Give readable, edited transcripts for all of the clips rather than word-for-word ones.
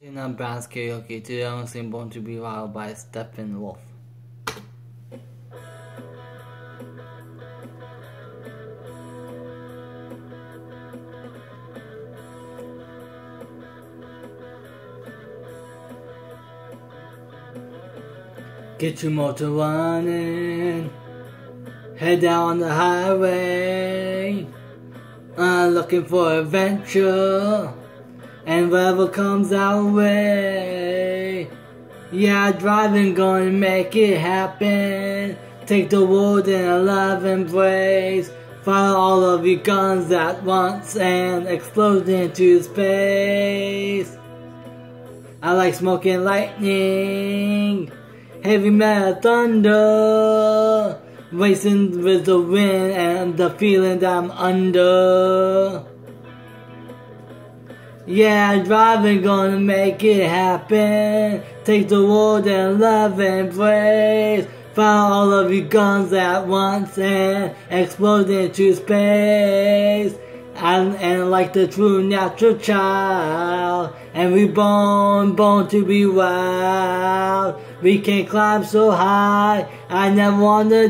Tina Brown's Karaoke. Today I'm sing Born to Be Wild by Steppenwolf. Get your motor running, head down the highway, looking for adventure, and whatever comes our way. Yeah, driving gonna make it happen. Take the world in a love embrace. Fire all of your guns at once and explode into space. I like smoking lightning, heavy metal thunder, racing with the wind and the feeling that I'm under. Yeah, driving gonna make it happen. Take the world and love embrace. Fire all of your guns at once and explode into space. And like the true natural child, and we born to be wild. We can climb so high, I never wanna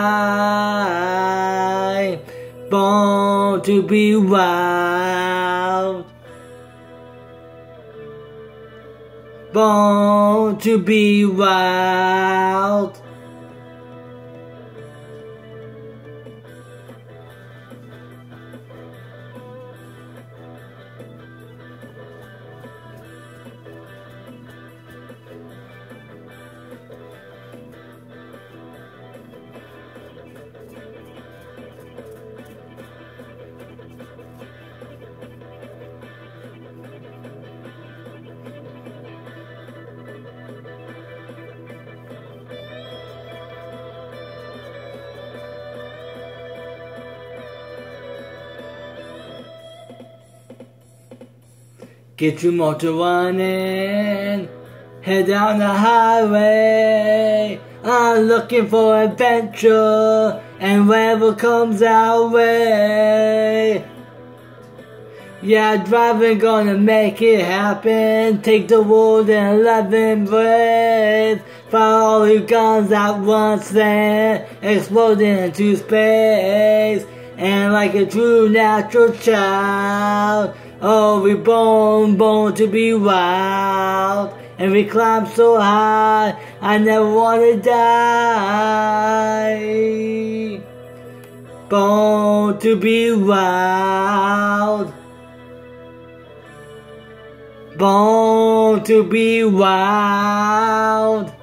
die. Born to be wild. Born to be wild. Get your motor running, head down the highway. I'm looking for adventure, and whatever comes our way. Yeah, driving gonna make it happen. Take the world and love embrace. Fire all your guns at once and explode into space. And like a true natural child, oh, we born to be wild. And we climb so high, I never wanna die. Born to be wild. Born to be wild.